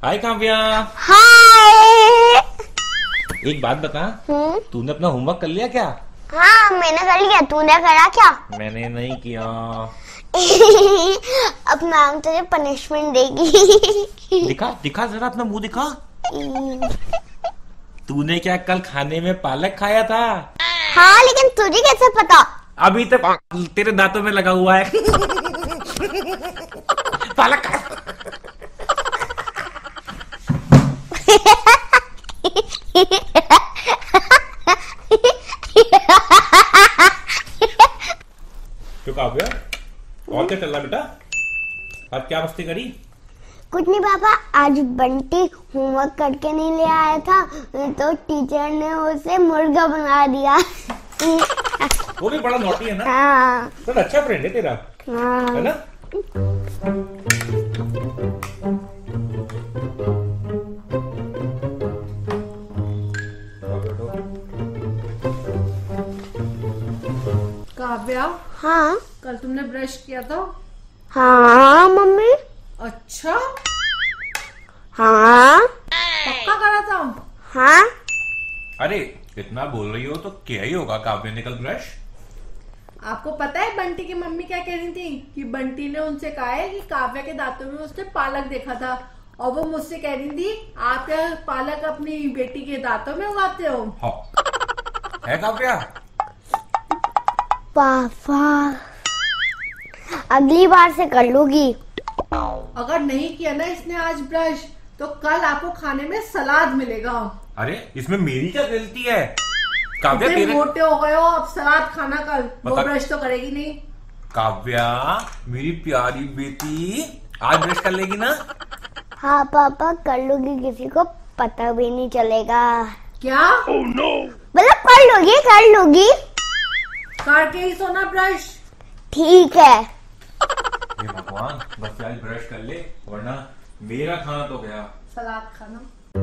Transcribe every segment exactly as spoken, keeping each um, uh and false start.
हाय काव्या। हाय। एक बात बता, तूने अपना होमवर्क कर लिया क्या? हाँ मैंने कर लिया, तूने करा क्या? मैंने नहीं किया। अब मैम तुझे पनिशमेंट देगी। दिखा दिखा जरा अपना मुंह दिखा। तूने क्या कल खाने में पालक खाया था? हाँ लेकिन तुझे कैसे पता? अभी तक तेरे दांतों में लगा हुआ है। पालक खा। क्यों काव्या, और क्या चल रहा बेटा? आज क्या मस्ती करी? कुछ नहीं पापा, आज बंटी होमवर्क करके नहीं ले आया था तो टीचर ने उसे मुर्गा बना दिया। वो भी बड़ा नॉटी है ना? हाँ। तो अच्छा फ्रेंड है तेरा। हाँ। है ना? काव्या, हाँ कल तुमने ब्रश किया था? हाँ मम्मी। अच्छा, हाँ पक्का करा था? हाँ। अरे इतना बोल रही हो तो क्या ही होगा काव्या ने कल ब्रश। आपको पता है बंटी की मम्मी क्या कह रही थी? कि बंटी ने उनसे कहा है कि काव्या के दांतों में उसने पालक देखा था, और वो मुझसे कह रही थी आप क्या पालक अपनी बेटी के दांतों में उगाते हो? हाँ। है काव्या? पापा अगली बार से कर लूंगी। अगर नहीं किया ना इसने आज ब्रश तो कल आपको खाने में सलाद मिलेगा। अरे इसमें मेरी क्या गलती है? काव्या तेरे मोटे हो गए हो, अब सलाद खाना कल। वो बता... ब्रश तो करेगी नहीं। काव्या मेरी प्यारी बेटी, आज ब्रश कर लेगी ना? हाँ पापा कर लूंगी, किसी को पता भी नहीं चलेगा। क्या? oh, no. मतलब कर लूंगी कर लूंगी करके ही सोना ब्रश। ठीक है। हे भगवान, बस आज ब्रश कर ले वरना मेरा खाना तो गया। सलाद खाना।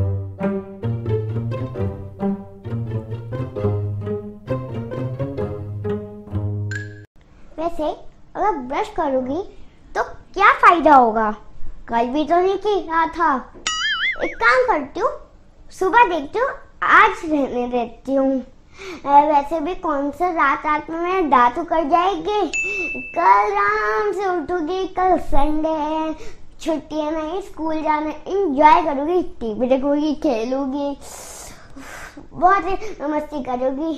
वैसे अगर ब्रश करूंगी तो क्या फायदा होगा? कल भी तो नहीं किया था। एक काम करती हूँ, सुबह देखती हूँ, आज रहने देती हूँ। वैसे भी कौन सा रात रात में मेरे दांत उखड़ जाएंगे। कल आराम से उठूंगी, कल संडे है, छुट्टी है, नहीं स्कूल जाना, एंजॉय करूंगी, टीवी देखूंगी, खेलूंगी, बहुत मस्ती करूंगी।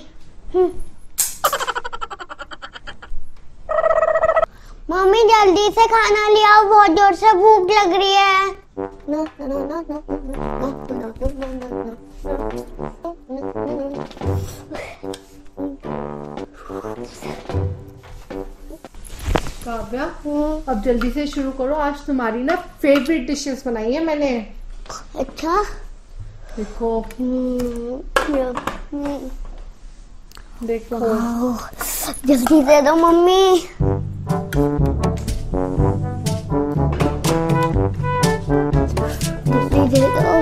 मम्मी जल्दी से खाना ले आओ, बहुत जोर से भूख लग रही है। काव्या, अब जल्दी से शुरू करो, आज तुम्हारी ना फेवरेट डिशेस बनाई है मैंने। अच्छा देखो देखो, जल्दी दे दो मम्मी। जल्दी दे दो।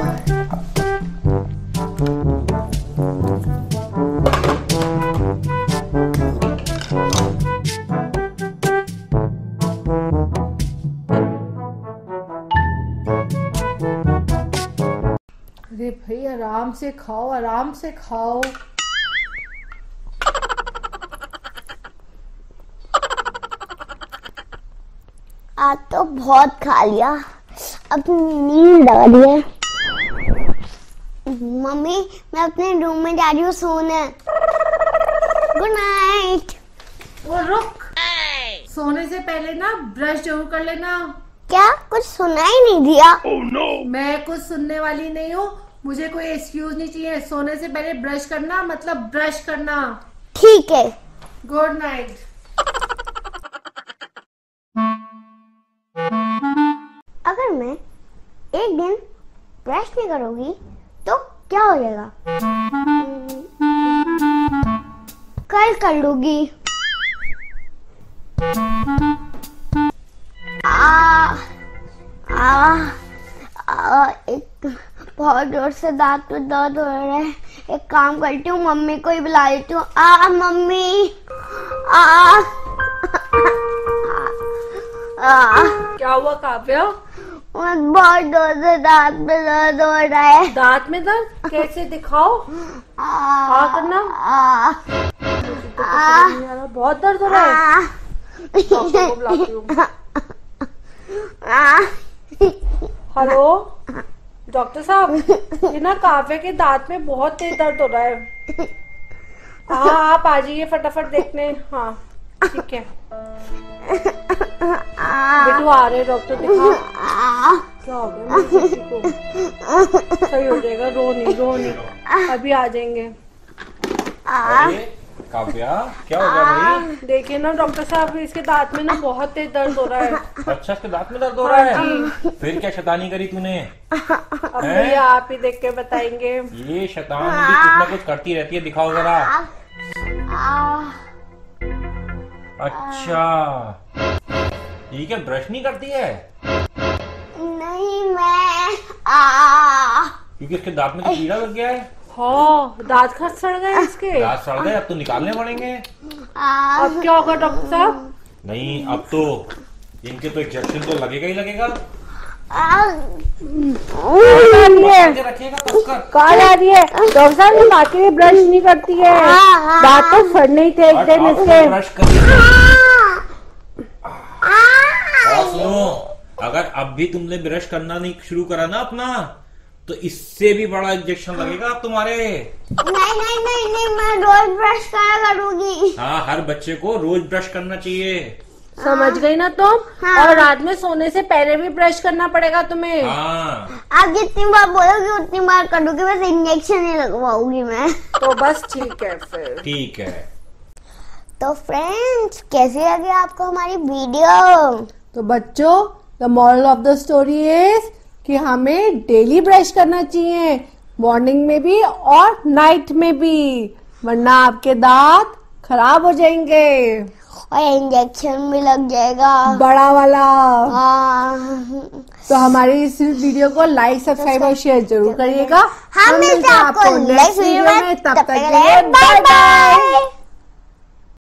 अरे भाई आराम से खाओ, आराम से खाओ। आज तो बहुत खा लिया, अब नींद आ रही है। मम्मी मैं अपने रूम में जा रही हूँ सोने। Good night. वो रुक, सोने से पहले ना ब्रश जरूर कर लेना। क्या कुछ सुना ही नहीं दिया? oh, no. मैं कुछ सुनने वाली नहीं हूँ, मुझे कोई एक्सक्यूज नहीं चाहिए। सोने से पहले ब्रश करना मतलब ब्रश करना। ठीक है। Good night. अगर मैं एक दिन ब्रश नहीं करूंगी तो क्या हो जाएगा? कल कर लूंगी। आ, आ, आ, एक बहुत जोर से दांत में दर्द हो रहा है। एक काम करती हूँ, मम्मी को ही बुला लेती हूँ। आ मम्मी, आ, आ, क्या हुआ काव्या? बहुत जोर से दांत में दर्द हो रहा है। दांत में दर्द? कैसे दिखाओ? हाँ करना। आ, मुझे तो कुछ समझ नहीं आ रहा, बहुत दर्द हो रहा है। डॉक्टर को बुलाती हूँ। हेलो डॉक्टर साहब, ये ना काव्या के दांत में बहुत तेज दर्द हो रहा है। हाँ आप आ जाइए फटाफट देखने। हाँ ठीक है बेटू, आ रहे डॉक्टर दिखा। क्या हो गया मेरी बेटी को? सही हो जाएगा, रो नहीं रो नहीं, अभी आ जाएंगे। अरे काव्या, क्या हो गया भाई? देखिए ना डॉक्टर साहब, इसके दांत में ना बहुत तेज दर्द हो रहा है। अच्छा, इसके दांत में दर्द हो रहा है? फिर क्या शैतानी करी तूने? अब भैया आप ही देख के बताएंगे। ये शैतान भी कुछ ना कुछ करती रहती है, दिखाओ जरा। अच्छा, ये क्या ब्रश नहीं करती है? नहीं मैं आ क्योंकि इसके दांत में तो कीड़ा लग गया है। हाँ दांत खत सड़ गए इसके। दांत सड़ गए, अब तो निकालने पड़ेंगे। अब क्या होगा डॉक्टर साहब? नहीं, अब तो इनके तो इंजेक्शन तो लगेगा ही लगेगा। रखिएगा कॉल आ रही है डॉक्टर साहब, ये बाकी ब्रश नहीं करती है, दांत तो सड़ने ही थे एक दिन इसके। ब्रश करिए। और सुनो, अगर अब भी तुमने ब्रश करना नहीं शुरू करा ना अपना, तो इससे भी बड़ा इंजेक्शन लगेगा अब तुम्हारे। नहीं नहीं नहीं नहीं, मैं रोज ब्रश करा करूंगी। हाँ, हर बच्चे को रोज ब्रश करना चाहिए। समझ गई ना तुम? हाँ। और रात में सोने से पहले भी ब्रश करना पड़ेगा तुम्हें। हाँ। आप जितनी बार बोलोगे उतनी बार करूंगी, बस इंजेक्शन ही लगवाऊंगी मैं। तो बस ठीक है फिर। ठीक है। तो फ्रेंड्स, कैसी लगी आपको हमारी वीडियो? तो बच्चों, the moral of the story is कि हमें डेली ब्रश करना चाहिए, मॉर्निंग में भी और नाइट में भी, वरना आपके दांत खराब हो जाएंगे और इंजेक्शन भी लग जाएगा बड़ा वाला। हाँ। तो हमारी इस वीडियो को लाइक, सब्सक्राइब और शेयर जरूर करिएगा। हम मिलते हैं आपको नेक्स्ट वीडियो में, तब तक के लिए बाय बाय।